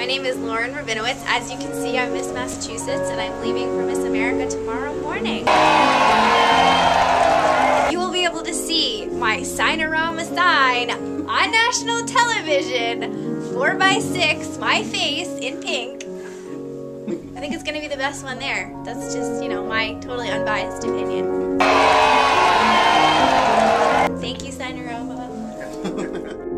My name is Loren Rabinowitz. As you can see, I'm Miss Massachusetts, and I'm leaving for Miss America tomorrow morning. You will be able to see my Sign-A-Rama sign on national television, 4x6, my face in pink. I think it's going to be the best one there. That's just, you know, my totally unbiased opinion. Thank you, Sign-A-Rama.